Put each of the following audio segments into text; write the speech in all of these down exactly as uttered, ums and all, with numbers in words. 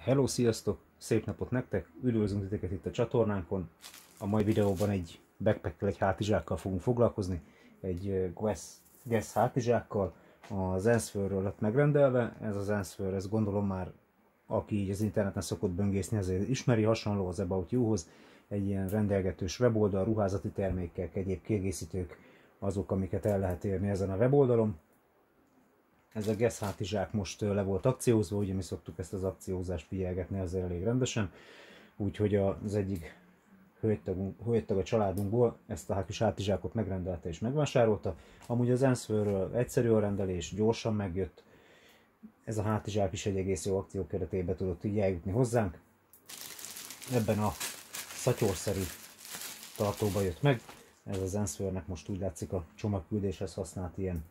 Hello, sziasztok! Szép napot nektek! Üdvözlünk titeket itt a csatornánkon. A mai videóban egy backpackkel, egy hátizsákkal fogunk foglalkozni. Egy Guess hátizsákkal. Az Answerről lett megrendelve. Ez az Answer, ezt gondolom már aki így az interneten szokott böngészni, azért ismeri, hasonló az About You-hoz. Egy ilyen rendelgetős weboldal, ruházati termékek, egyéb kiegészítők azok, amiket el lehet érni ezen a weboldalon. Ez a Guess hátizsák most le volt akciózva, ugye mi szoktuk ezt az akciózást figyelgetni azért elég rendesen. Úgyhogy az egyik hölgytag a családunkból ezt a kis hátizsákot megrendelte és megvásárolta. Amúgy az Answerről egyszerű a rendelés, gyorsan megjött. Ez a hátizsák is egy egész jó akció keretében tudott így eljutni hozzánk. Ebben a szatyorszerű tartóba jött meg. Ez az Answernek most úgy látszik a csomagküldéshez használt ilyen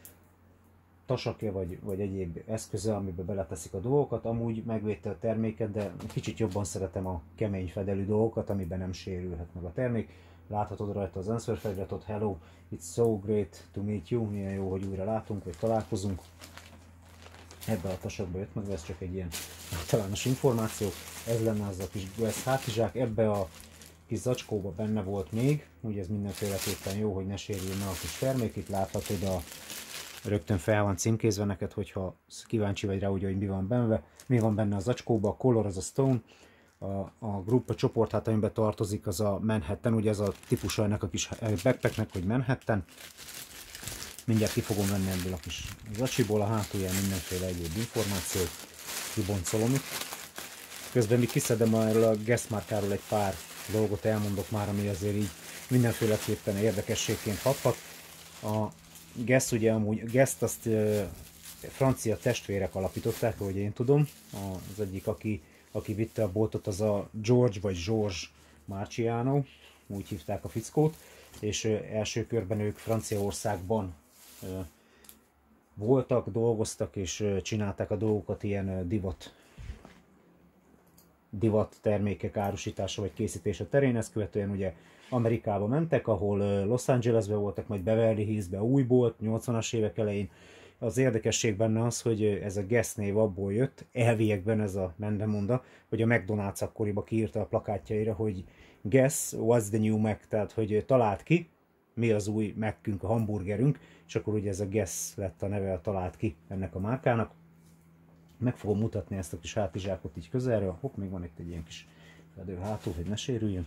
tasakja vagy, vagy egyéb eszköze, amiben beleteszik a dolgokat. Amúgy megvédte a terméket, de kicsit jobban szeretem a kemény fedelű dolgokat, amiben nem sérülhet meg a termék. Láthatod rajta az Answer feliratot: Hello, it's so great to meet you. Milyen jó, hogy újra látunk, vagy találkozunk. Ebbe a tasakba jött meg, ez csak egy ilyen általános információ. Ez lenne az a kis Guess hátizsák. Ebbe a kis zacskóba benne volt még, ugye ez mindenféleképpen jó, hogy ne sérüljön a kis termék. Itt láthatod, a rögtön fel van címkézve neked, hogyha kíváncsi vagy rá, ugye, hogy mi van benne. Mi van benne a zacskóba, a color az a stone, a, a group, a csoport, hát amiben tartozik, az a Manhattan, ugye ez a típusa ennek a kis backpacknek, hogy Manhattan. Mindjárt ki fogom venni ebből a kis zacsiból, a hátulján mindenféle egyéb információt, kiboncolom itt. Közben még kiszedem erről a Guess márkáról egy pár dolgot, elmondok már, ami azért így mindenféleképpen érdekességként hathat. A Guess, ugye amúgy Guess-t azt e, francia testvérek alapították, ahogy én tudom. Az egyik, aki, aki vitte a boltot, az a George vagy George Marciano, úgy hívták a fickót, és e, első körben ők Franciaországban e, voltak, dolgoztak és e, csinálták a dolgokat ilyen e, divat divat termékek árusítása vagy készítése terén. Ezt követően ugye Amerikába mentek, ahol Los Angelesben voltak, majd Beverly Hillsben újból, nyolcvanas évek elején. Az érdekesség benne az, hogy ez a Guess név abból jött, elviekben ez a mendemonda, hogy a McDonald's akkoriban kiírta a plakátjaira, hogy Guess what's the new Mac, tehát hogy talált ki, mi az új Mac-ünk, a hamburgerünk, és akkor ugye ez a Guess lett a neve, a talált ki ennek a márkának. Meg fogom mutatni ezt a kis hátizsákot így közelről. Hopp, még van itt egy ilyen kis fedő hátul, hogy ne sérüljön.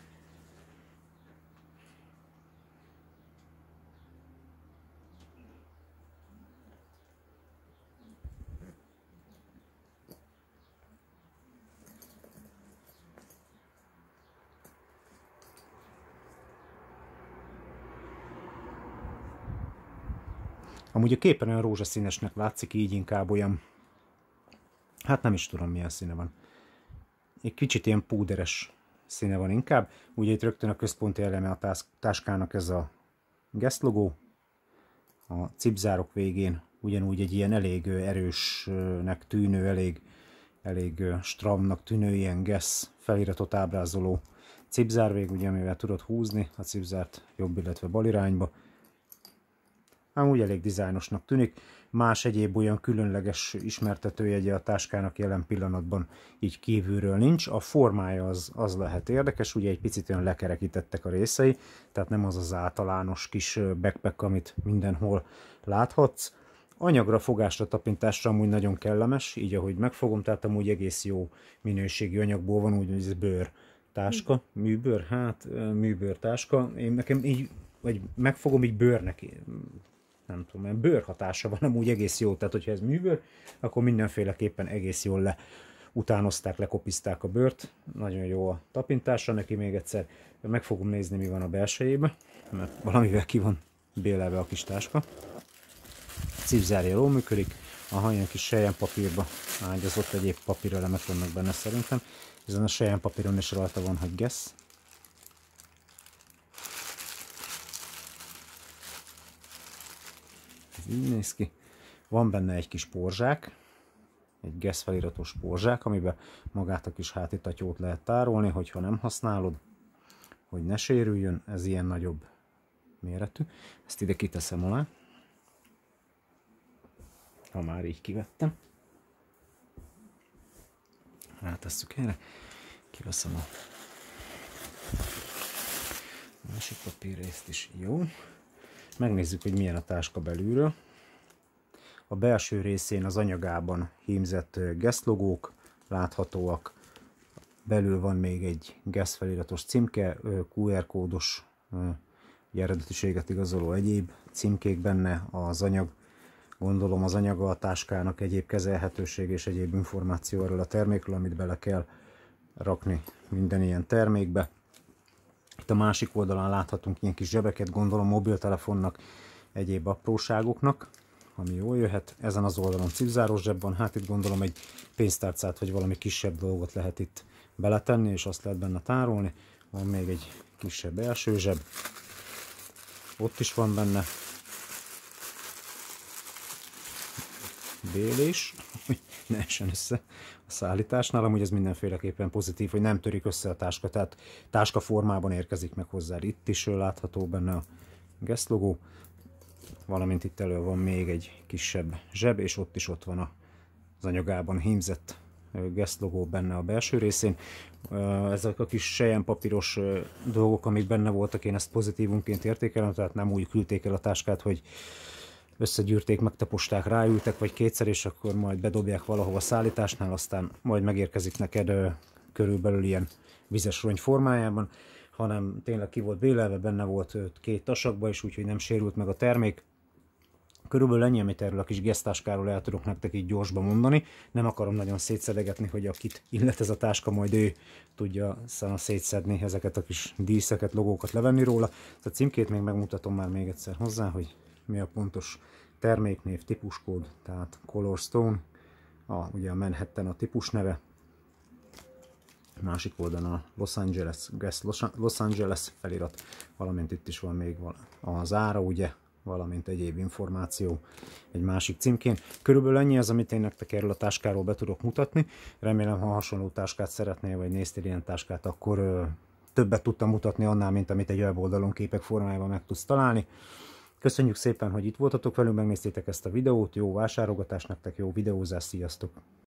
Amúgy a képen olyan rózsaszínesnek látszik, így inkább olyan, hát nem is tudom milyen színe van. Egy kicsit ilyen púderes színe van inkább. Ugye itt rögtön a központi eleme a táskának ez a Guess logó. A cipzárok végén ugyanúgy egy ilyen elég erősnek tűnő, elég, elég stramnak tűnő ilyen Guess feliratot ábrázoló cipzárvég, ugye, amivel tudod húzni a cipzárt jobb, illetve bal irányba. Amúgy elég dizájnosnak tűnik. Más egyéb olyan különleges ismertetőjegye a táskának jelen pillanatban így kívülről nincs. A formája az, az lehet érdekes, ugye egy picit olyan lekerekítettek a részei, tehát nem az az általános kis backpack, amit mindenhol láthatsz. Anyagra, fogásra, tapintásra amúgy nagyon kellemes, így ahogy megfogom, tehát amúgy egész jó minőségű anyagból van, úgy, hogy ez bőr táska, műbőr, hát műbőr táska. Én nekem így, vagy megfogom, így bőrnek, nem tudom, mert bőrhatása van amúgy egész jó, tehát hogyha ez műbőr, akkor mindenféleképpen egész jól le utánozták, lekopizták a bőrt. Nagyon jó a tapintása neki. Még egyszer meg fogom nézni, mi van a belsejében, mert valamivel ki van bélelve a kis táska. A cipzárja jól működik, aha, ilyen kis selyempapírba ágyazott, egyéb papírelemek vannak benne szerintem. Ezen a selyempapíron is rajta van, hogy Guess. Ez így néz ki. Van benne egy kis porzsák, egy Guess feliratos porzsák, amiben magát a kis hátitatyót lehet tárolni, hogyha nem használod, hogy ne sérüljön. Ez ilyen nagyobb méretű. Ezt ide kiteszem alá, ha már így kivettem. rátesszük erre, kiveszem a másik papírrészt is. Jó. Megnézzük, hogy milyen a táska belülről. A belső részén az anyagában hímzett Guess logók láthatóak. Belül van még egy Guess feliratos címke, kú er kódos, eredetiséget igazoló egyéb címkék benne, az anyag, gondolom az anyaga a táskának, egyéb kezelhetőség és egyéb információ erről a termékről, amit bele kell rakni minden ilyen termékbe. Itt a másik oldalon láthatunk ilyen kis zsebeket, gondolom mobiltelefonnak, egyéb apróságoknak, ami jól jöhet. Ezen az oldalon cipzáros zseb van, hát itt gondolom egy pénztárcát vagy valami kisebb dolgot lehet itt beletenni, és azt lehet benne tárolni. Van még egy kisebb első zseb, ott is van benne bélés, hogy ne essen össze a szállításnál. Amúgy ez mindenféleképpen pozitív, hogy nem törik össze a táska, tehát táska formában érkezik meg hozzá. Itt is látható benne a Guess logó, valamint itt elő van még egy kisebb zseb, és ott is ott van az anyagában hímzett Guess logó benne a belső részén. Ezek a kis selyempapíros dolgok, amik benne voltak, én ezt pozitívunként értékelem, tehát nem úgy küldték el a táskát, hogy összegyűrték, megtaposták, ráültek, vagy kétszer, és akkor majd bedobják valahova szállításnál, aztán majd megérkezik neked körülbelül ilyen vizes rongy formájában, hanem tényleg ki volt bélelve, benne volt két tasakba is, úgyhogy nem sérült meg a termék. Körülbelül ennyi, amit erről a kis Guess táskáról el tudok nektek így gyorsban mondani. Nem akarom nagyon szétszedegetni, hogy akit illet ez a táska, majd ő tudja szétszedni ezeket a kis díszeket, logókat levenni róla. A címkét még megmutatom már még egyszer hozzá, hogy mi a pontos terméknév, típuskód, tehát Color Stone, a, ugye a Manhattan a típusneve. Másik oldalon a Los Angeles, Guess Los Angeles felirat, valamint itt is van még az ára, ugye, valamint egyéb információ egy másik címkén. Körülbelül ennyi az, amit én nektek erről a táskáról be tudok mutatni. Remélem, ha hasonló táskát szeretnél, vagy néztél ilyen táskát, akkor ö, többet tudtam mutatni annál, mint amit egy weboldalon képek formájában meg tudsz találni. Köszönjük szépen, hogy itt voltatok velünk, megnéztétek ezt a videót, jó vásárolgatást nektek, jó videózás, sziasztok!